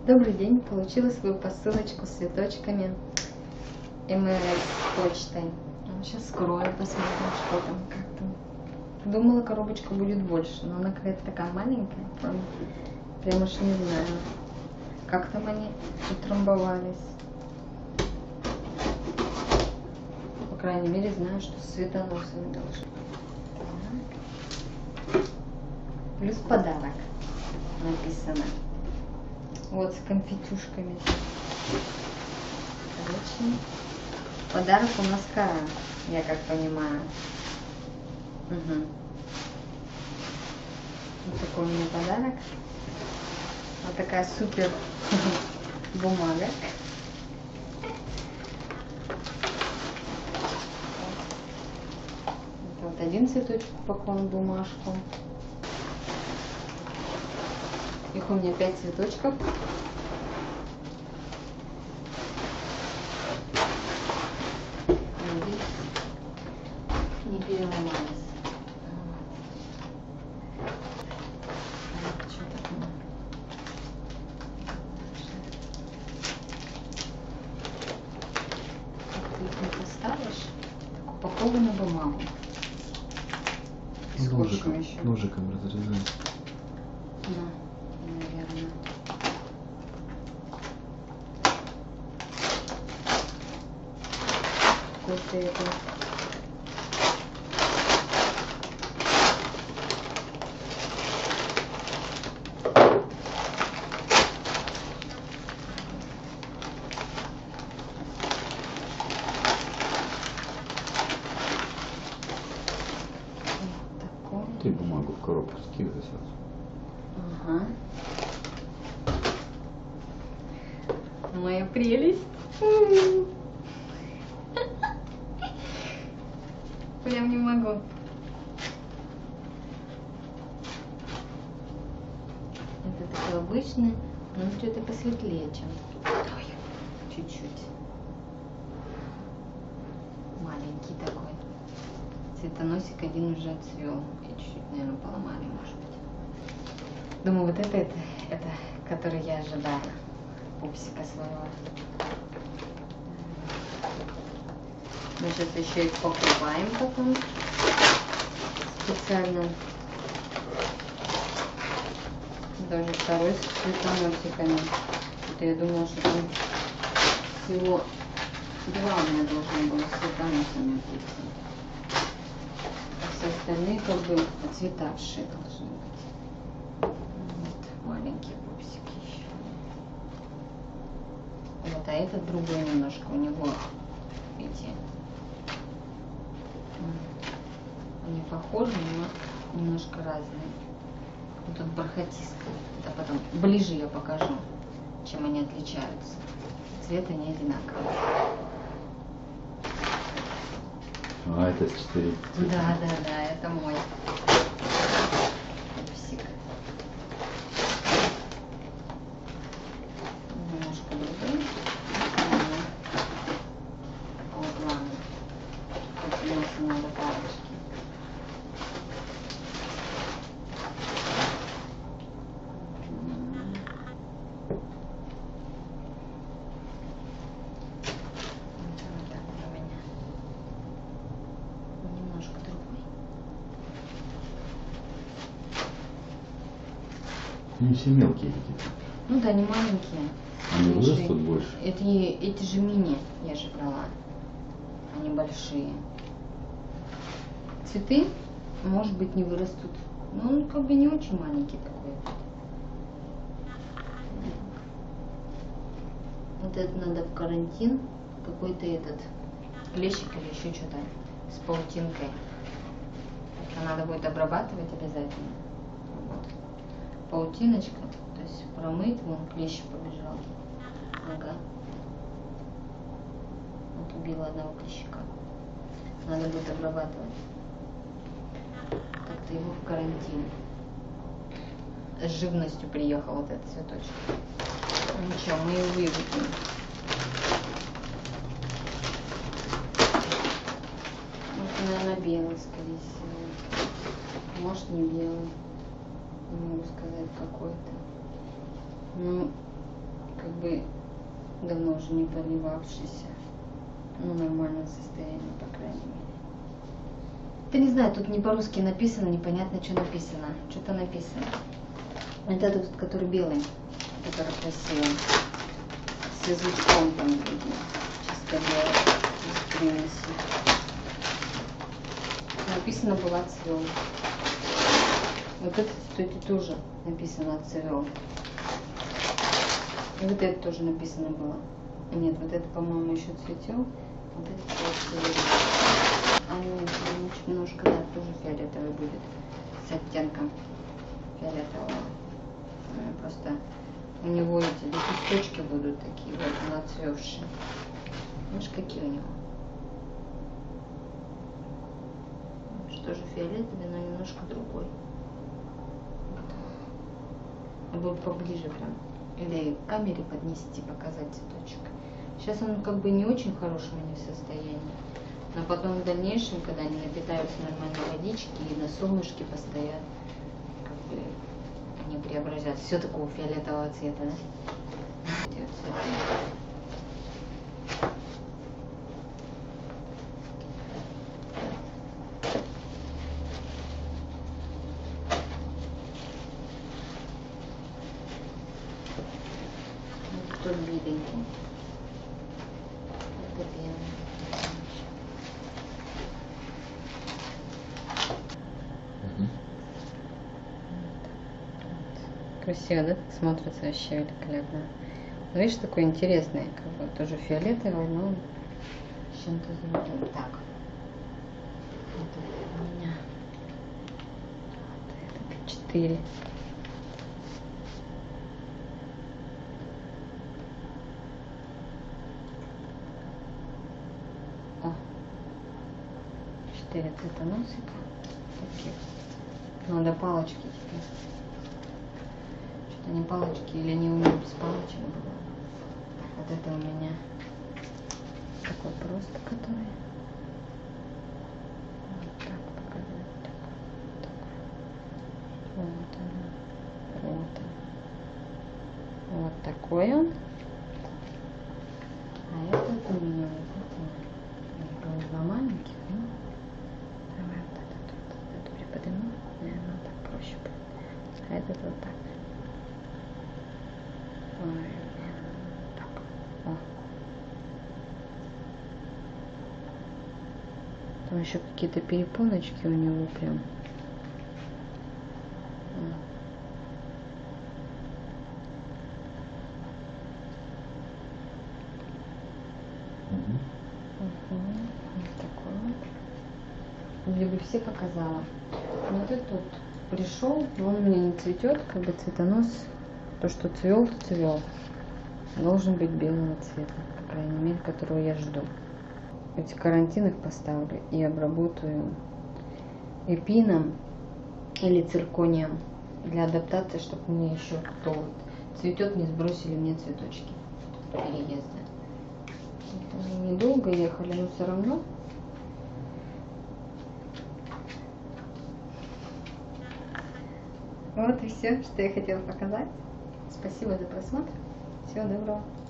Добрый день, получила свою посылочку с цветочками МРС почтой. Сейчас скрою, посмотрим, что там, как там. Думала, коробочка будет больше, но она какая-то такая маленькая. Прям уж не знаю, как там они утрамбовались. По крайней мере, знаю, что с цветоносами должны. Плюс подарок написано. Вот с конфетюшками. Короче, подарок у нас кара, я как понимаю. Угу. Вот такой у меня подарок. Вот такая супер бумага. Вот один цветочек упакован в бумажку. Их у меня 5 цветочков. Не переломались. Что такое? Как ты их не поставишь? Так упакована бумагу. Ножиком разрезаем. Да, наверное. Какой-то это... Ты бумагу в коробку скидывай сразу. Ага. Моя прелесть. Прям не могу. Это такое обычное, но это посветлее, чем чуть-чуть. Маленький такой. Цветоносик один уже отцвел. И чуть-чуть, наверное, поломали, может быть. Думаю, вот это, который я ожидаю. Пупсика своего. Мы сейчас еще их покупаем потом. Специально. Даже второй с цветоносиками. Это я думала, что там всего два у меня должно было с цветоносами прийти. Все остальные как бы отцветавшие должны быть. Вот, маленькие пупсики еще. Вот, а этот другой немножко, у него, видите, они похожи, но немножко разные. Вот тут бархатистка. Это потом ближе я покажу, чем они отличаются. Цвет они одинаковые. А, это с 4 цвета. Да, это мой пупсик. Немножко другой. Такого плана. Тут у нас много парочки. Они все мелкие какие-то. Ну да, не маленькие. Они вырастут больше. Эти же мини я же брала. Они большие. Цветы, может быть, не вырастут. Но он как бы не очень маленький такой. Вот это надо в карантин. Какой-то этот клещик или еще что-то с паутинкой. Это надо будет обрабатывать обязательно. Паутиночка, то есть промыть, вон клещ побежал. Ага. Вот убила одного клещика. Надо будет обрабатывать. Как-то его в карантин. С живностью приехал вот этот цветочек. Ну ничего, мы его выведем. Вот, наверное, белый, скорее всего. Может, не белый. Не могу сказать какой-то. Ну, бы давно уже не поливавшийся. Ну, нормальное состояние, по крайней мере. Да не знаю, тут не по-русски написано, непонятно, что написано. Что-то написано. Это тот, который белый, который красивый. С язычком там видно. Чисто белый. Без примеси. Написано было цвел. Вот этот, кстати, тоже написано цвел. И вот это тоже написано было. Нет, вот это, по-моему, еще цветел. Вот это цветет. А нет, немножко, да, тоже фиолетовый будет. С оттенком фиолетового. Просто у него эти лепесточки будут такие вот нацвевшие. Видишь, какие у него. Тоже фиолетовый, но немножко другой. Будет поближе прям. Или к камере поднести, показать цветочек. Сейчас он как бы не очень в хорошем у них состоянии. Но потом в дальнейшем, когда они напитаются нормальной водички и на солнышке постоят, как бы они преобразятся. Все такого фиолетового цвета, да? Тут беленький. Это белый. Красиво, да? Смотрится вообще великолепно. Но видишь, такой интересный, как бы тоже фиолетовый, но с чем-то золотым. Так. Это у меня. Это 4. О. 4 цветоносика. Таких. Надо палочки теперь. Что-то не палочки, или они умеют без палочек было. Вот это у меня такой просто, который. Вот так показать. Так. Вот он. Вот он. Вот такой он. А этот у меня вот два маленьких, ну. Давай вот этот приподниму. Наверное, так проще будет. А этот вот так. Ой, так. О. Там еще какие-то перепоночки у него прям. Вот такой вот. Вроде бы все показала. Вот этот вот пришел, но он у меня не цветет, как бы цветонос. То, что цвел, то цвел. Должен быть белого цвета, по крайней мере, которого я жду. Эти карантин их поставлю и обработаю эпином или цирконием для адаптации, чтобы мне еще кто вот цветет, не сбросили мне цветочки переезда. Это недолго ехали, но все равно. Вот и все, что я хотела показать. Спасибо за просмотр. Всего доброго.